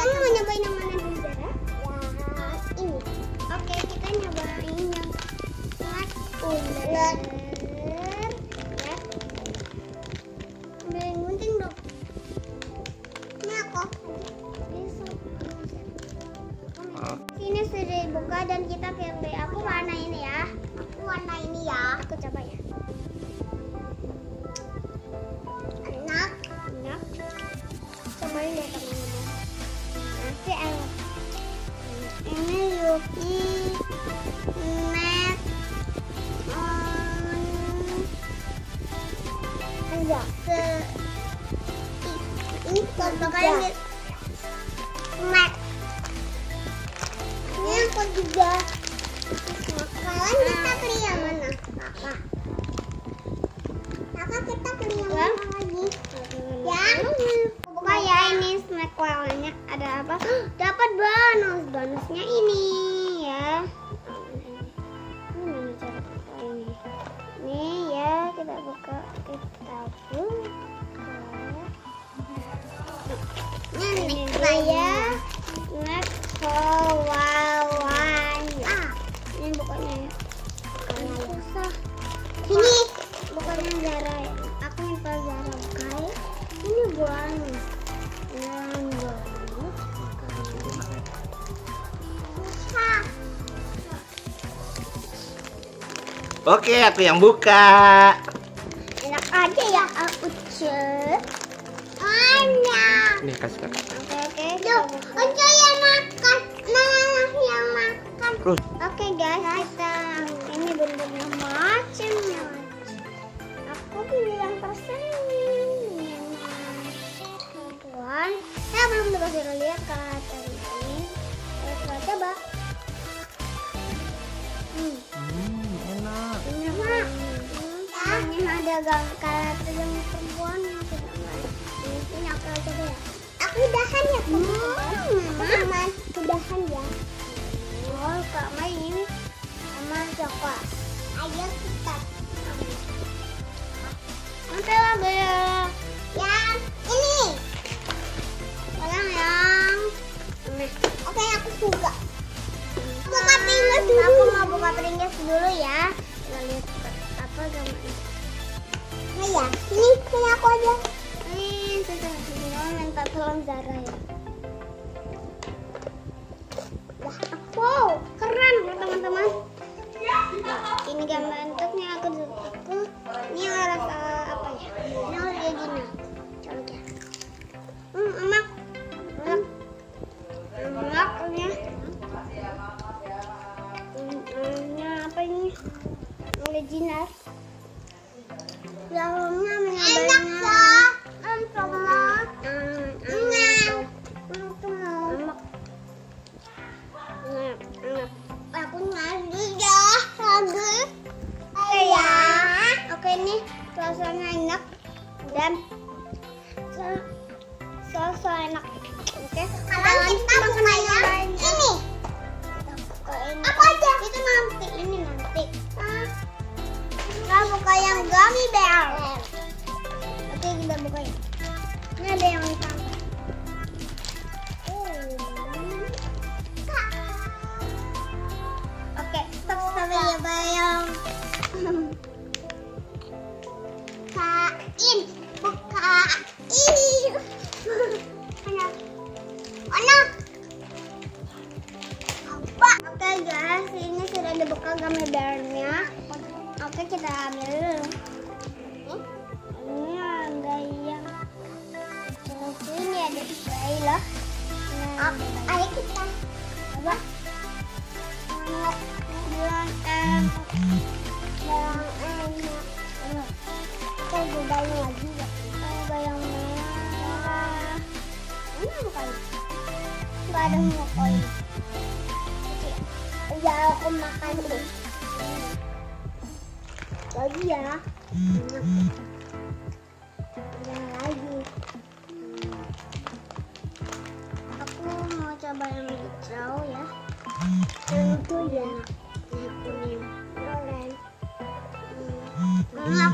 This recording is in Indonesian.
Kamu mau nyobain yang mana dulu, Zara? Ini. Oke, kita nyobain yang ular. Ya. Ambil gunting dong. Ini aku. Sini sudah dibuka dan kita pilih. Aku warna ini ya. Aku coba ya. Enak. Cobain deh teman-teman. Nanti enak. Ini Yuki Mac enggak ini bakal Mac. Ini aku juga. Sekarang kita pilih yang mana? Kakak kita pilih yang mana lagi? Yang buka ya, ini snack warnanya ada apa? Dapat bonusnya ini ya. Ini cara buka ini. Nih ya, kita buka. Ini saya snack bawahnya. Ini bukanya ya. Bukannya susah. Ini bukannya Zara ya. Aku minta Zara buka ya. Ini bonus. Yang bonus. Susah. Oke, aku yang buka. Enak aja ya aku cek. Enak. Nih, kasih kakak. Oke. Yuk, Oce yang makan. Nah, yang makan. Terus. Oke guys, kita ini bener-bener macamnya. Aku pilih yang persenin. Tuan, saya belum dikasih lihat kata ini. Kita coba. Enak. Enak. Ini ada karakter yang perempuan yang tidak baik. Ini aku coba ya. Aku udahan ya teman-teman. Udahan ya. Oh, Kak Mai ini sama coklat. Ayo kita. Nanti lagi ya. Yang ini. Yang ini. Oke, aku suka. Buka Pringles dulu. Aku mau buka Pringles dulu ya. Kita lihat apa gambarnya. Nah ya, ini aku aja. Ini sudah minta tolong Zara ya. Wow, keren teman-teman. Ini gambar bentuknya aku ini rasa apa ya? Ini kayak gini. Coba ya. Enak. Enaknya. Ini apa ini? Original. Dalamnya enak ya. Aku lagi ya, Oke ya. Oke, ini rasanya enak dan so enak. Oke. Sekarang kita buka yang ini. Apa aja? Itu nanti. Ini nanti. Kita buka yang gummy bear. Oke, kita buka ya. Ini ada yang ditambah. Oke, stop ya bayang. Bukain. Mana? Apa? Oke guys, ini sudah dibuka gummy bear-nya. Oke, kita ambil dulu. Ini ada yang ini ada bayi loh. Ayo kita coba. Kita gunain lagi ya. Coba yang merah. Ini bukan. Gak ada mokoin. Ya aku makan dulu. Lagi ya. Lagi. Aku mau coba yang hijau ya. Itu ya. Kuning. Ini aku